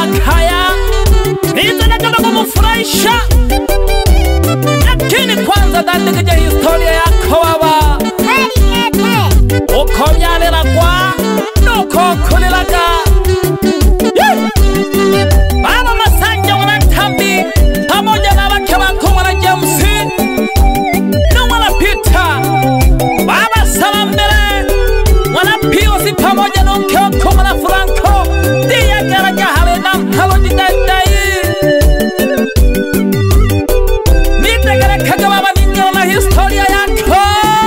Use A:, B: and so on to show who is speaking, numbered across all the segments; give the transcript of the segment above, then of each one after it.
A: kaya nitaka kumfurahisha, lakini kwanza ndandike historia yako baba. Uko byalera kwa nuko kuliraga Baba Masanja wanatambi pamoja na wake wako wana James na wana Peter. Baba Salambele wana Piosi pamoja na mke wako wana Franco ndiye garaja hale na mhalo jidadai. Nitegerekaga baba ningeona historia yako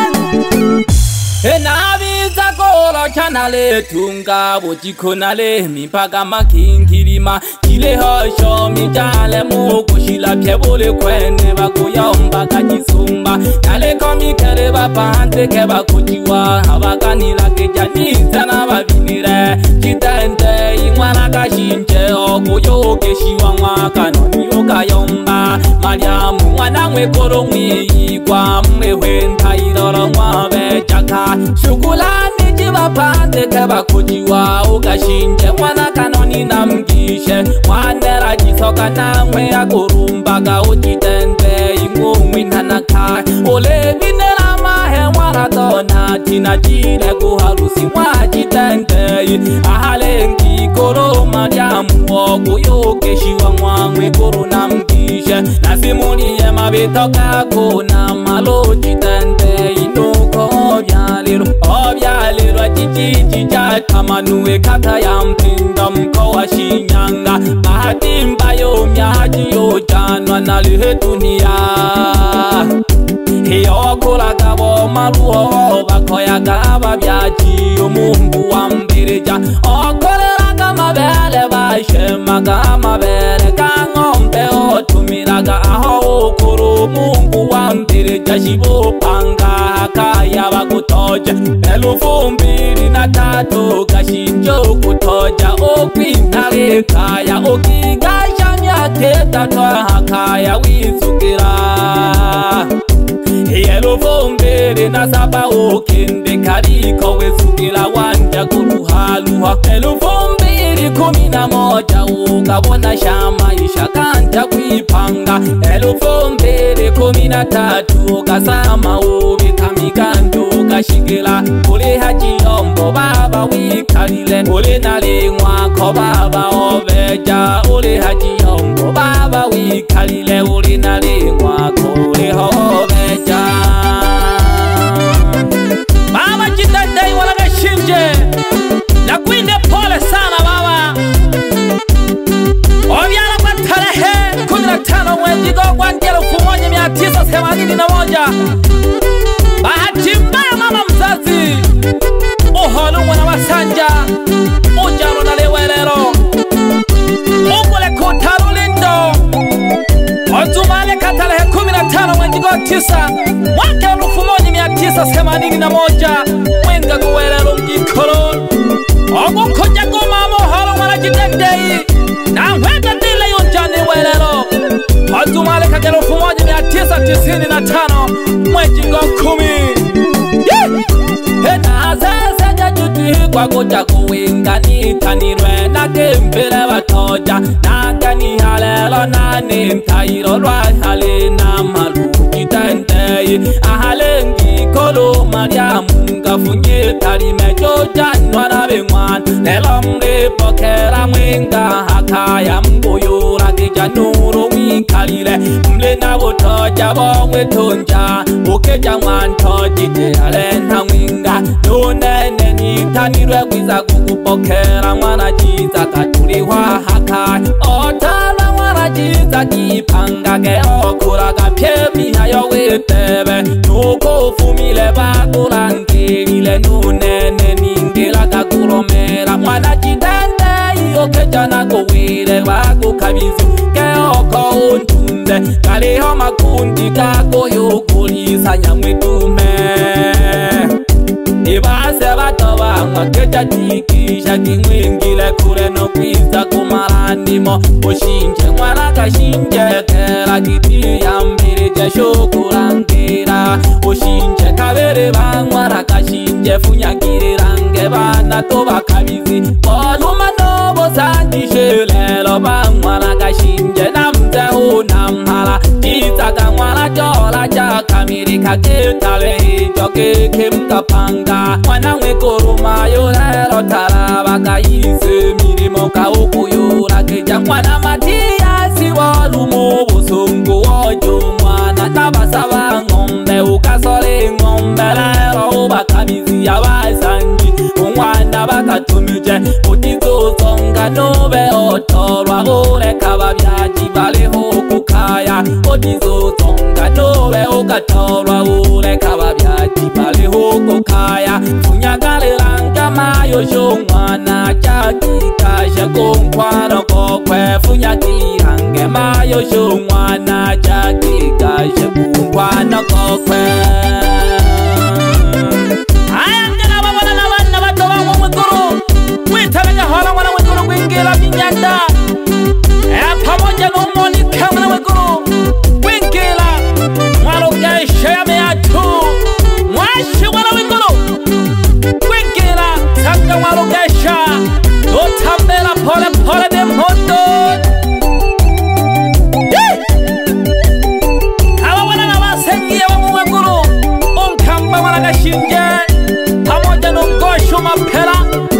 A: enabiza goro chanale tunga bojikonale mipaga makinkirima kile hosho mijale mukushila pyebole kwene bakuyomba kajisumba kale komikere bapante ke bakujiwa abaganira kejaniza nababinire chitende imwana kashinje okuyokeshiwa mwaka noni okayomba Mariamu mwana mwekoro mwiyigwa mwehwenta iroro mwabejaka shukulani jibapande kebakujiwa ugashinje mwana kanoni namgishe mwanera jisoka namwe akurumbaga ujitende ingumwi nanaka ole binera mahe mwaratona tina jire kuharusi mwajitende ahalengi koro Mariamu okuyokeshiwa mwamwe koro namgishe nasimuliye mabitoka kuna malo jitende inuko obyaliro jijiji jatamanue kata ya Mpinda mko wa Shinyanga bahatimba yo myaji yo janwa nalihetunia hiyo kulaga bo maruo bakoyaga ababyaji omungu wa mbirija okoleraga mabele bashemaga mabele kangombe otumiraga aho okoro mungu wa mbirija shibopanga kaya bakutoja elufumbiri na tatu gashinjo kutoja okwintare kaya okigasha myaketa twahakaya wisukira elufumbiri na saba okende kariko wisukira wanja kuruhaluha elufumbiri 11 ukabona shama ishakanja kuipanga elufumbiri 13 ukasama ubitamikando ukashigila uli hajiyombo baba wikalile uli nalingwa ko baba obeja uli hajiyombo baba wikalile uli nalingwa ko uli obeja baba jidadai wala gashinje na kuinde pole sana baba obyala kwa tarehe 15 mwezi wa 1981 bahati mbaya mama mzazi uholu mwana Masanja ujaro na lewelero ugule kutarulindo otumale katarehe 15 mwezi wa 9 mwaka 1981 mwenga guwelero mjikoro ogukoja gumamo uholu mwana jidendei na mwega dile yunjani welero otumale kagero 1995 mwezi wa 10 Enazese jajuti kwa kuja kuwingani kanirwe na kempele batoja na kani halelo na nintairo rwa hale na malu jitendei ahalengi kolo Mariamu ngafunye tarime jojanwa na bengwan nelomre pokera mwenga hakaya mgoyora kijanuro wikalile mle na botoja bomwe tonja ukeja mwantoji alenta mwinga nunene nitanirwe kwiza kukupokera mwana jiza katuriwa haka otana mwana jiza kipanga ke okuraga pyemi hayo wetebe nuko fumile bakulangile nunene ningiraga kuromera mwana jidende okeja na kowire bakukabizu ke oko untunde kaliho makundi kako yokulisa nyamwetume ibase batoba makeja tikisha kimwingile kure no kwiza kumaranimo oshinje mwana kashinje kera kiti ya mbiri jesho kurangira oshinje kabe mbere bankwara gashinje funyagirirange bana to bakabizi bonuma no bosangije lelo bankwara gashinje namzeho namhala kizaga nkwara jola ja kamirika ketale joke kemkapanga mwana wekoruma yo lelo taraba kayise mirimo kaukuyura keja mwana Matiasi walumo bosongo ojo mwana tabasaba ngombe ukasole ngombe lero bakabizi abasanji umwana bakatumije utizo zonga nobe otorwa ureka babyaji baleho kukaya utizo zonga nobe ukatorwa ureka babyaji baleho kukaya funyagalelanga mayo jo mwana chakikasha konkwano kokwe funyagirange mayo jo mwana chakikasha konkwano kokwe ayangela babona nabana bato bamwe mwekuru witabenya hola mwana mwekuru kwingira minyanda pamoja n'umoni kamwe mwekuru kwingira mwarogeshe yameatu mwashi mwana mwekuru kwingira sanga mwarogesha otambela pole pole de mondo ababona nabasengiye bamwekuru unkamba mwana gashinje pamoja n'ungosho mapera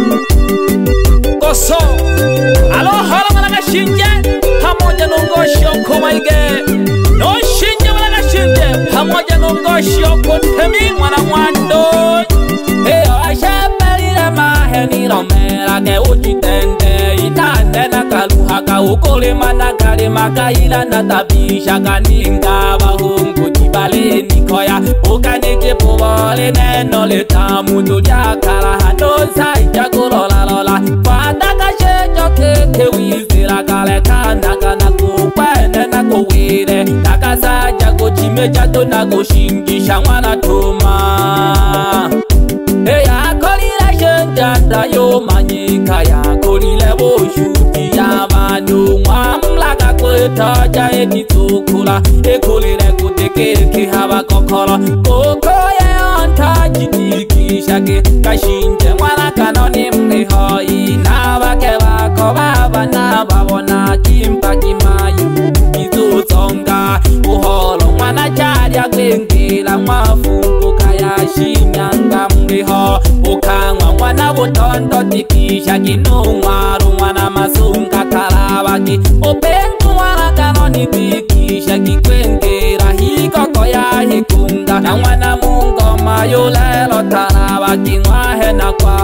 A: goso alohala mwana gashinje pamoja n'ungosho kumaige no shinje mwana gashinje pamoja n'ungosho kutemi mwana mwando eyo ashapelile maheni romera ke uchitende itande na kaluha ka ukulima na kalima kaila na tabisha kaninga bahungu jibale nikoya ukanike pobole neno letamu tujakala hano saija kulola lola fataka shecho keke wizira kale kanda kana kukwene na kuwire takasaja kuchimeja tuna kushingisha mwana tuma eya kolile shenjanda yo manyika ya kolile boshuti ya manu mwamlaka kwetaja ekitukula ekolile kutekeke haba kokolo kokoye ontajidikishake kashinje mwana kanoni mnihoi nabake bako baba nababona kimpa kimayu izuzonga uholo mwana charya klengila mwafungu kayashinyanga mriho ukangwa mwana butondo tikisha kinungwaru mwana masunga kalabaki opengu mwana kanoni tikisha kikwengera hikoko ya hikunga na mwana mungoma yulelo tarabaki ngwahe na kwa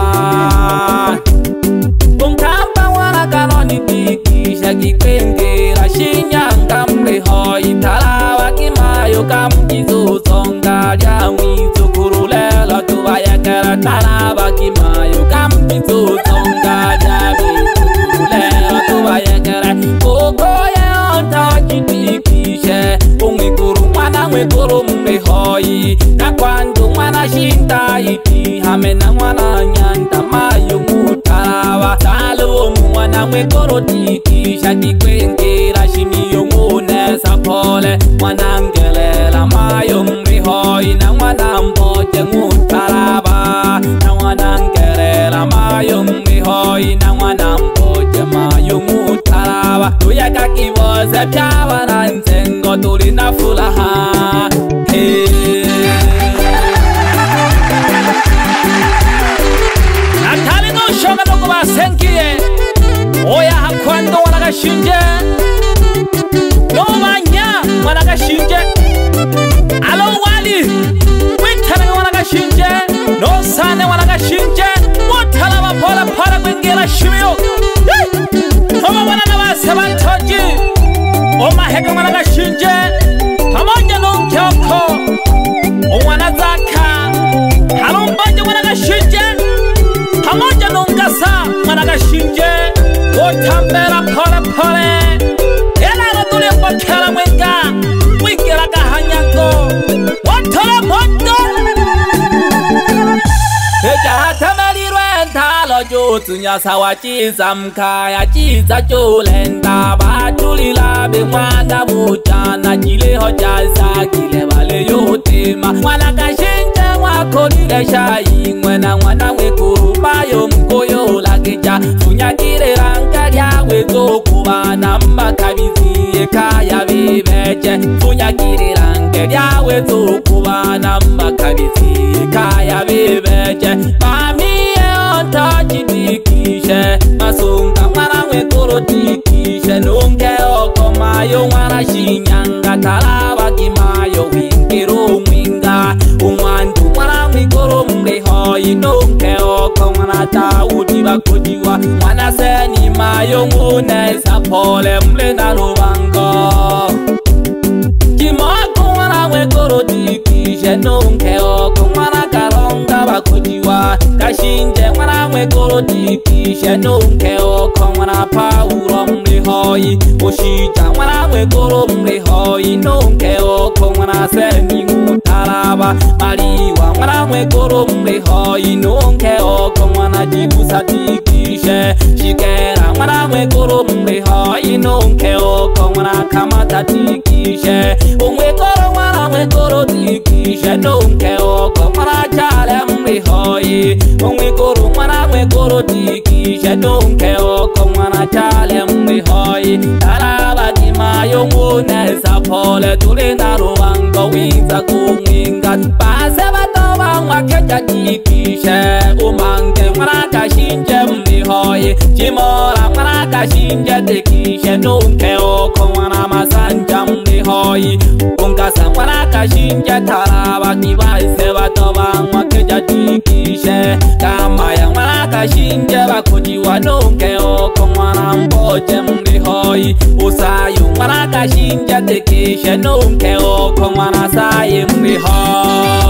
A: unkamba mwana kanoni tikisha kikwengera shinyanga mriho itarabaki mayo kamkizuzonga lya mwizukuru lelo tubayekera tarabaki mayo kamkizuzonga lya mwizukuru lelo tubayekera kukoye ontajitikishe umwikuru mwana mwikuru mrihoi na kwandu mwana shinta iti hamena mwana nyanda mayo mutaraba salu mwana mwikuru tikisha kikwengera shimiyo munesa pole mwana ngelela mayo mrihoi na mwana mboje mutaraba na mwana ngelela mayo mrihoi na mwana mboje mayo mutaraba tuyaka kiboze byabana nzengo turi na furaha natali no shoga no kubasengiye oya hakwando wanagashinje no manya wanagashinje alo wali witana wanagashinje no sane wanagashinje mutala bapola para kwengera shimiyo kama wana nabase bantoji omaheka wanagashinje pamoja n'unkyoko umwana zaka harumbanje wanagashinje pamoja n'ungasa wanagashinje otambera pole pole yana tuli mbokera mwenga wikira gahanyango watole mondo ejatamalirwe ntalo jutsu nyasa wachiza mkaya chiza chulenda batulila bimwana butana chileho chasa kile bale yotima wanagashinje konile shai mwena mwana wekuru mayo mkoyo lakija funyagire ranga lyawe zokubana mbakabiziye kaya bibeje funyagire ranga lyawe zokubana mbakabiziye kaya bibeje mamiye ontajidikishe masunga mwana wekuru tikishe nunge oko mayo mwana shinyanga taraba kimayo wingiru mwinga umwandu mwana mwiguru mlihoyi nunge oko mwana Daudi bakujiwa mwana seni mayo ngune sapole mlena lubango kimoko mwana wekuru tikishe nunge oko mwana karonga bakujiwa kashinje mwana wekuru tikishe nunge oko mwana Paulo mlihoyi ushija mwana wekuru mlihoyi nunge oko mwana seni ngutaraba maliwa mwana wekuru mlihoyi nunge oko mwana jibusa tikishe shikera mwana wekuru mlihoyi nunge oko mwana kamata tikishe umwekuru mwana wekuru tikishe nunge oko mwana chale mlihoyi umwekuru mwana wekuru tikishe nunge oko mwana chale mlihoyi taraba kimayo ngune sapole tulinda rubango winza kumwinga base batoba mwakeja tikishe umange mwana kashinje mlihoyi chimora mwana kashinje tikishe nunge oko mwana masanja mlihoyi ungasa mwana kashinje taraba kibase batoba mwakeja tikishe kamaya mwana kashinje bakujiwa nunge oko mwana mboje mlihoyi usayu mwana kashinje tikishe nunge oko mwana sayi mlihoyi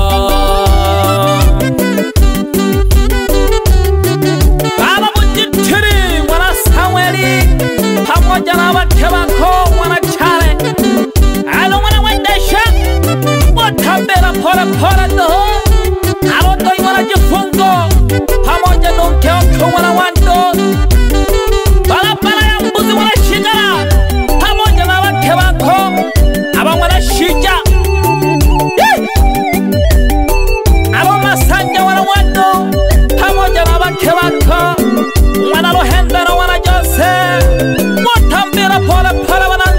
A: Baba mujitiri mwana Samueli pamoja na wake wako mwana Chale alo mwana wendesha watambela pole pole doho alo doi mwana jifungo pamoja nunge oko mwana wando barabara ya mbuzi mwana shigara pamoja na wake wako aba mwana shija alo masanja mwana wando pamoja na wake wako mwana Rohendero mwana Jose watambela pole pole mwana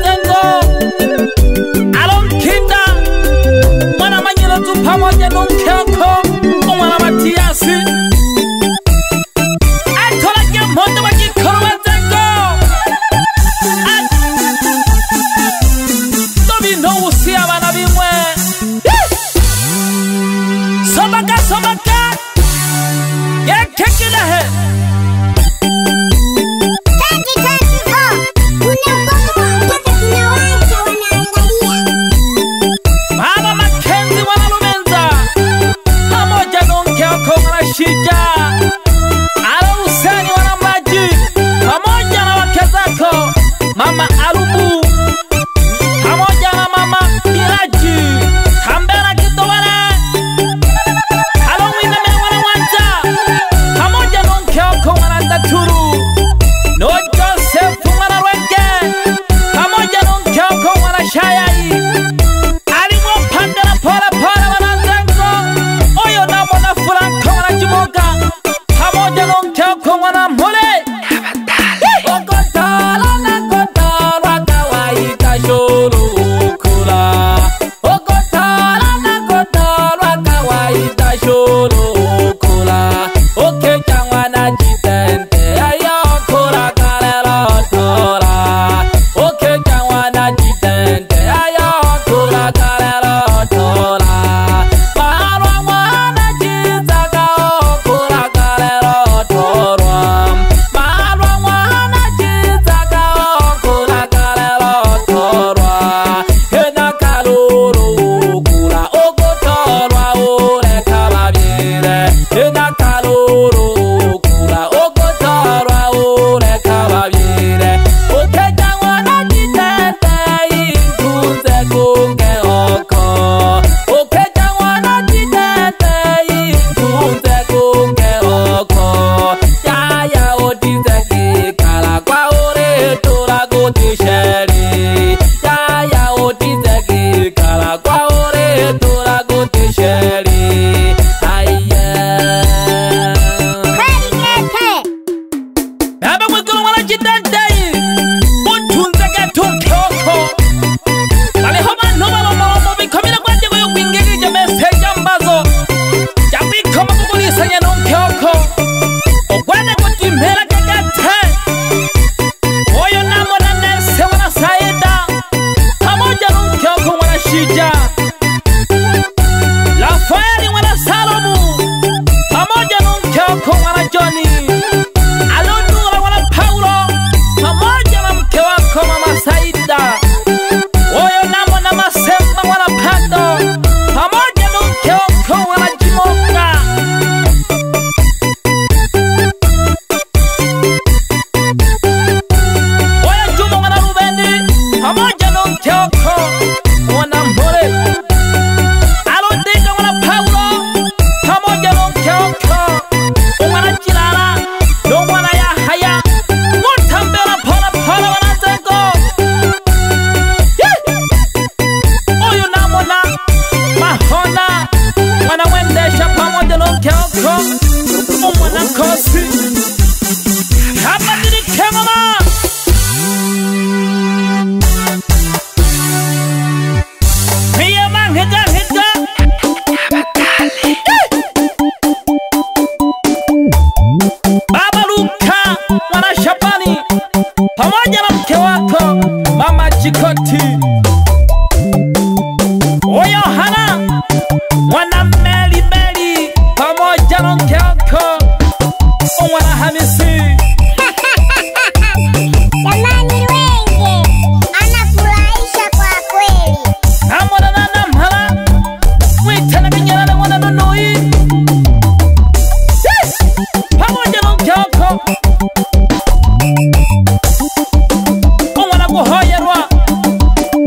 A: Shija, Rafaeli mwana Salomu, pamoja na mke wako mwana Joni, Alonura mwana Paulo, pamoja na mke wako mama Saida, Oyo namo na Masemba mwana Pando, pamoja na mke wako mwana Jimonga. Oyo Juma mwana Rubeni, pamoja na mke wako mwana Mbore, Alondinga mwana Paulo, pamoja na mke wako mwana Chilala, ndo mwana Yahaya, Mutambela Pola Pola mwana Zengo. Oyo namo na Mahona mwana Wendesha, pamoja na mke wako mwana Kosi. Hapa nilike mama Mia Manghega Hega Baba Luka mwana Shabani, pamoja na mke wako mama Chikoti. Oyo Hana mwana Meli Meli, pamoja na mke wako mwana Hamisi.
B: Jamani Wenge, anafurahisha kwa kweli.
A: Namwana na mhala Mwitana Binyarana mwana Nunui, pamoja na mke wako mwana Kuhoyerwa,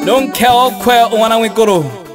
A: nonke okwe umwana w'iguru